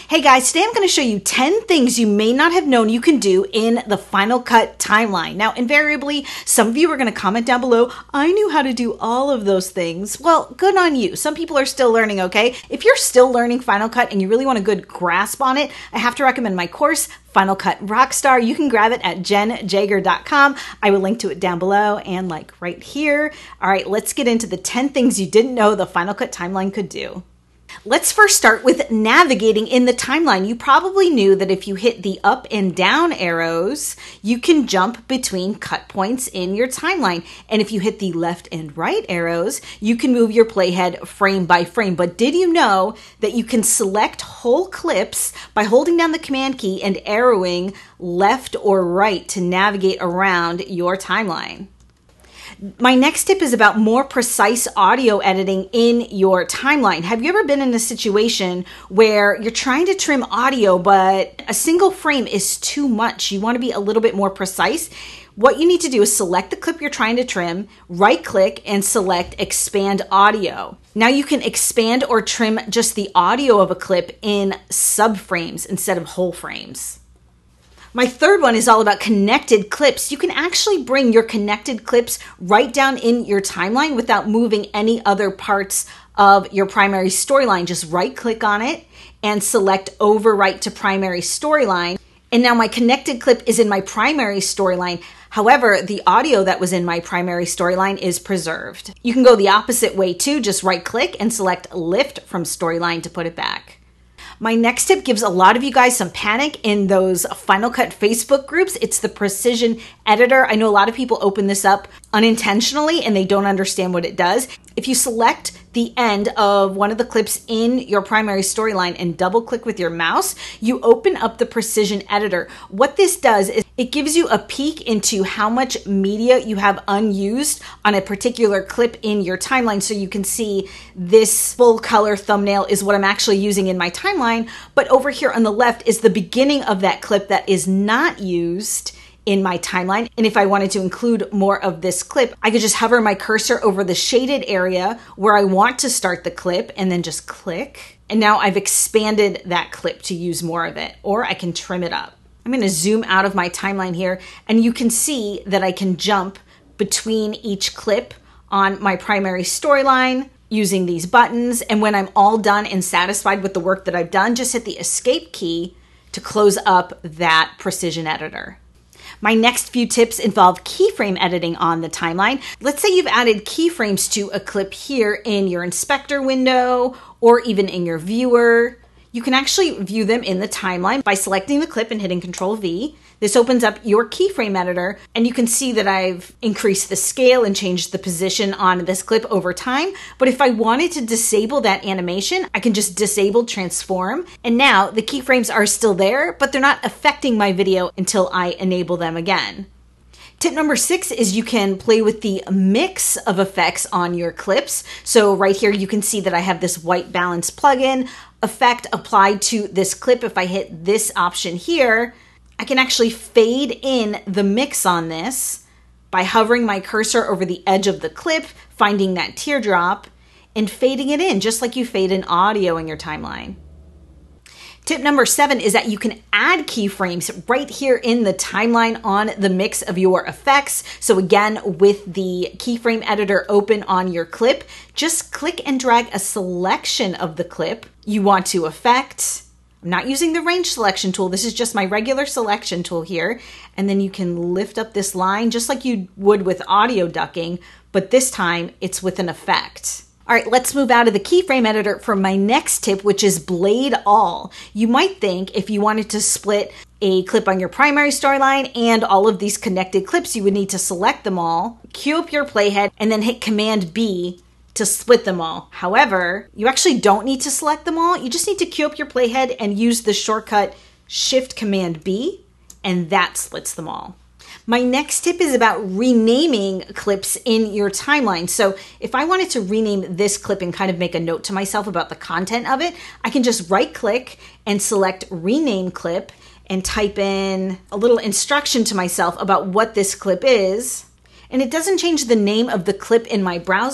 Hey guys, today I'm going to show you 10 things you may not have known you can do in the Final Cut timeline. Now, invariably, some of you are going to comment down below, I knew how to do all of those things. Well, good on you. Some people are still learning, okay? If you're still learning Final Cut and you really want a good grasp on it, I have to recommend my course, Final Cut Rockstar. You can grab it at jenjager.com. I will link to it down below and like right here. All right, let's get into the 10 things you didn't know the Final Cut timeline could do. Let's first start with navigating in the timeline. You probably knew that if you hit the up and down arrows, you can jump between cut points in your timeline. And if you hit the left and right arrows, you can move your playhead frame by frame. But did you know that you can select whole clips by holding down the command key and arrowing left or right to navigate around your timeline? My next tip is about more precise audio editing in your timeline. Have you ever been in a situation where you're trying to trim audio, but a single frame is too much? You want to be a little bit more precise. What you need to do is select the clip you're trying to trim, right click and select expand audio. Now you can expand or trim just the audio of a clip in subframes instead of whole frames. My third one is all about connected clips. You can actually bring your connected clips right down in your timeline without moving any other parts of your primary storyline. Just right click on it and select overwrite to primary storyline. And now my connected clip is in my primary storyline. However, the audio that was in my primary storyline is preserved. You can go the opposite way too. Just right click and select lift from storyline to put it back. My next tip gives a lot of you guys some panic in those Final Cut Facebook groups. It's the precision editor. I know a lot of people open this up unintentionally and they don't understand what it does. If you select the end of one of the clips in your primary storyline and double click with your mouse, you open up the precision editor. What this does is it gives you a peek into how much media you have unused on a particular clip in your timeline. So you can see this full color thumbnail is what I'm actually using in my timeline. But over here on the left is the beginning of that clip that is not used in my timeline. And if I wanted to include more of this clip, I could just hover my cursor over the shaded area where I want to start the clip and then just click. And now I've expanded that clip to use more of it, or I can trim it up. I'm going to zoom out of my timeline here and you can see that I can jump between each clip on my primary storyline using these buttons. And when I'm all done and satisfied with the work that I've done, just hit the escape key to close up that precision editor. My next few tips involve keyframe editing on the timeline. Let's say you've added keyframes to a clip here in your inspector window or even in your viewer. You can actually view them in the timeline by selecting the clip and hitting Control V. This opens up your keyframe editor and you can see that I've increased the scale and changed the position on this clip over time. But if I wanted to disable that animation, I can just disable transform. And now the keyframes are still there, but they're not affecting my video until I enable them again. Tip number 6 is you can play with the mix of effects on your clips. So right here, you can see that I have this white balance plugin effect applied to this clip. If I hit this option here, I can actually fade in the mix on this by hovering my cursor over the edge of the clip, finding that teardrop, and fading it in, just like you fade in audio in your timeline. Tip number 7 is that you can add keyframes right here in the timeline on the mix of your effects. So again, with the keyframe editor open on your clip, just click and drag a selection of the clip you want to affect. I'm not using the range selection tool. This is just my regular selection tool here. And then you can lift up this line just like you would with audio ducking, but this time it's with an effect. All right, let's move out of the keyframe editor for my next tip, which is blade all. You might think if you wanted to split a clip on your primary storyline and all of these connected clips, you would need to select them all, queue up your playhead, and then hit Command B to split them all. However, you actually don't need to select them all. You just need to queue up your playhead and use the shortcut Shift Command B, and that splits them all. My next tip is about renaming clips in your timeline. So if I wanted to rename this clip and kind of make a note to myself about the content of it, I can just right click and select rename clip and type in a little instruction to myself about what this clip is. And it doesn't change the name of the clip in my browser.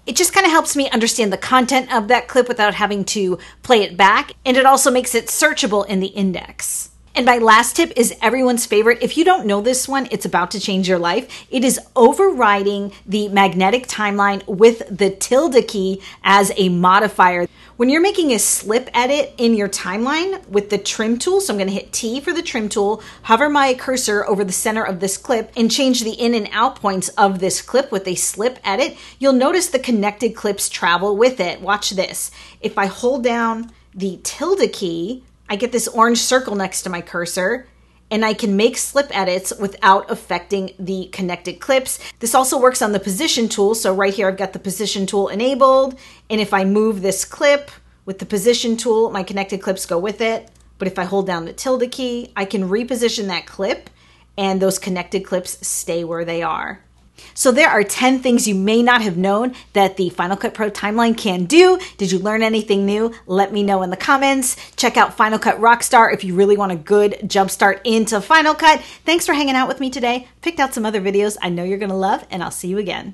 It just kind of helps me understand the content of that clip without having to play it back. And it also makes it searchable in the index. And my last tip is everyone's favorite. If you don't know this one, it's about to change your life. It is overriding the magnetic timeline with the tilde key as a modifier. When you're making a slip edit in your timeline with the trim tool, so I'm going to hit T for the trim tool, hover my cursor over the center of this clip, and change the in and out points of this clip with a slip edit, you'll notice the connected clips travel with it. Watch this. If I hold down the tilde key, I get this orange circle next to my cursor, and I can make slip edits without affecting the connected clips. This also works on the position tool. So right here, I've got the position tool enabled. And if I move this clip with the position tool, my connected clips go with it. But if I hold down the tilde key, I can reposition that clip and those connected clips stay where they are. So there are 10 things you may not have known that the Final Cut Pro timeline can do. Did you learn anything new? Let me know in the comments. Check out Final Cut Rockstar if you really want a good jumpstart into Final Cut. Thanks for hanging out with me today. Picked out some other videos I know you're going to love, and I'll see you again.